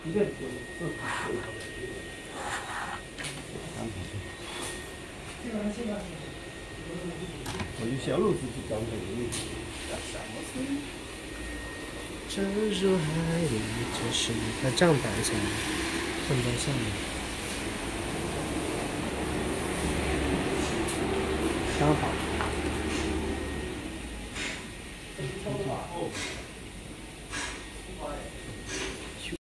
我有小路子去装这个。 沉入海里，这是它这样摆起来，放在上面，刚好。